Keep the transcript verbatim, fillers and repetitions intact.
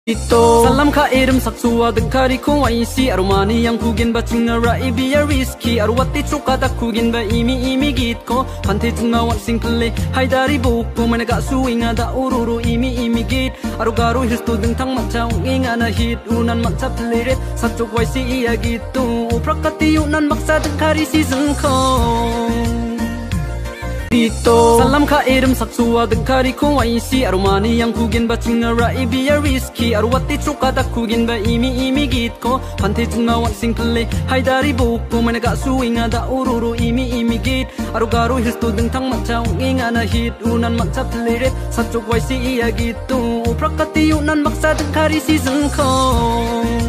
Ito Salam ka irim saksua dengkari ko waisi arumani yang kugin ba cingara ibi ya risky arwati cukada kugin ba imi imi git ko pante cunga wat singkle haidari buku menaga suinga da ururu imi imi git arugaru hirstu dengtang macau ingana hit unan macap liret sacuk waisi iya gitu prakati unan maksa dengkari season ko Dito Salam ka irim saksua dengkari ko waisi arumani yang kugin ba cingara ibi ya risky arwati cukada kugin ba imi imi git ko pante cunga wat singkle haidari buku menaga suinga da ururu imi imi git arugaru hirstu dengtang macau ingana hit unan macap liret sacuk waisi iya gitu prakati unan maksa dengkari season ko